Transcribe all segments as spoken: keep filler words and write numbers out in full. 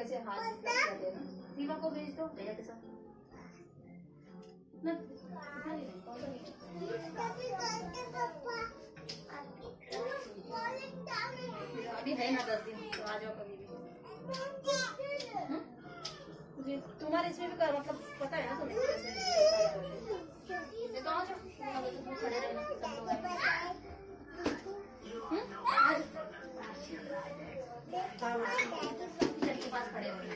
ऐसे हाथ कर देना। सीमा को भेज दो भैया के साथ। अभी है ना दस दिन, तो आ जाओ कभी भी। मुझे तुम्हारे इसमें भी कर, मतलब पता है ना तुम्हें कैसे तो आ जाओ, खड़े रहना सब लोग के पास खड़े रहना।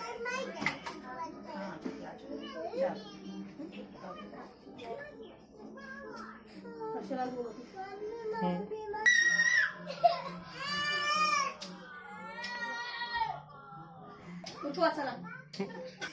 हर्षलाल बोलो उठो अच्छा